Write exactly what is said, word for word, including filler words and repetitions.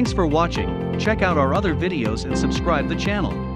Thanks for watching. Check out our other videos and subscribe the channel.